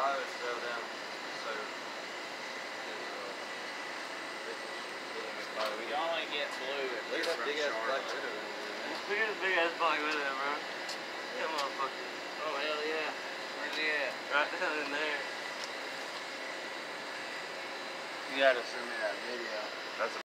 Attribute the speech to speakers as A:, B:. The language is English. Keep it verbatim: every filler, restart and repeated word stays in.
A: pilot fell down. So,
B: uh, we can only get blue at
A: look at that big ass black widow.
C: Look at this big ass black widow, bro. That motherfucker.
B: Oh, hell yeah. Where's he at?
C: Right down in there.
B: You gotta send me that video.
A: That's a